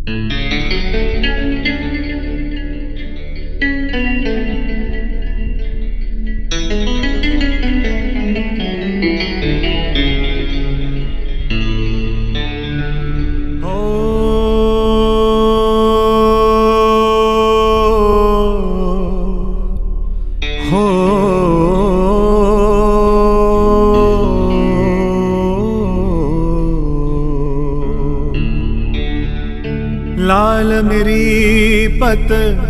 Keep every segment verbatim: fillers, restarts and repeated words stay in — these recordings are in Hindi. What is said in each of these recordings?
लाल मेरी पत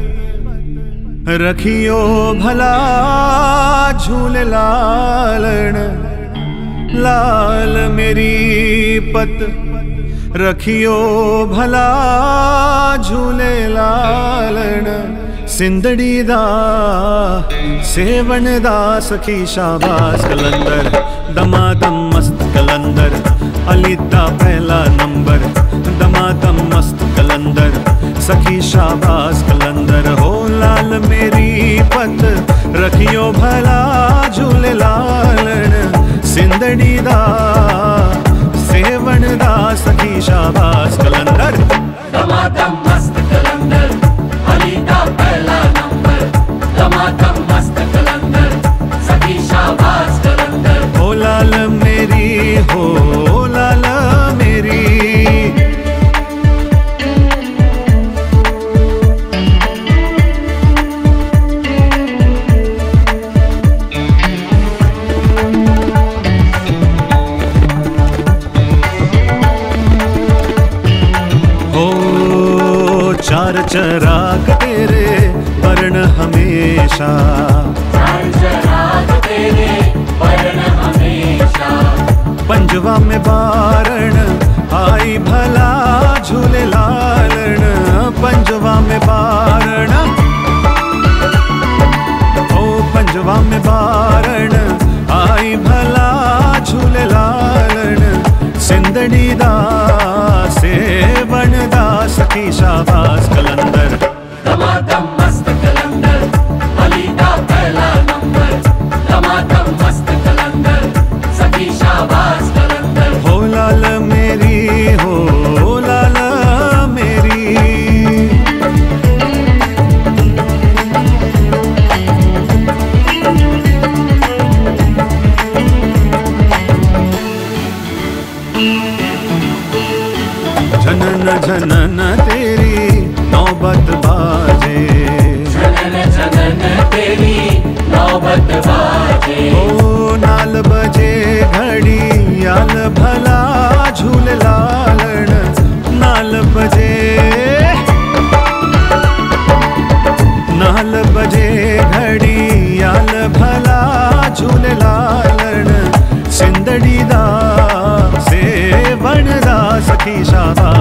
रखियो भला झूले लालन, लाल मेरी पत रखियो भला झूले लालन। सिंधड़ी दा सेवन दा सखी शाबाश कलंदर, दमादम मस्त कलंदर, अली दा पहला नंबर, दमादम मस्त कलंदर, सखी शाबाश कलंदर। हो लाल मेरी पत रखियो भला झूले लालन, सिंधड़ी दा सेवन दा सखी शाबाश कलंदर, दमादम मस्त कलंदर, अली दा पहला नंबर, दमादम मस्त कलंदर, सखी शाबाश कलंदर। हो लाल मेरी, हो लाल मेरी, चार चराग तेरे वर्ण हमेशा, चार चराग तेरे वर्ण हमेशा, पंजवा में बारण आई भला झूले लालन, पंजवा में बारण, ओ पंजवा में बारण आई भला झूले लालन। सिंधड़ी दा सेवन दा सखी शाबाश कलंदर, दमादम मस्त कलंदर, अली दा पहला नंबर, दमादम मस्त कलंदर, सखी शाबाश कलंदर। हो लाल मेरी, हो लाल मेरी, झनन झनन तेरी नौबत बाजे, झनन झनन तेरी नौबत बाजे, ओ नाल बजे घड़ी याल भला झूले लालन, नाल बजे, नाल बजे घड़ी याल भला झूले लालन। सिंधड़ी दा सेवन दा सखी शाबाश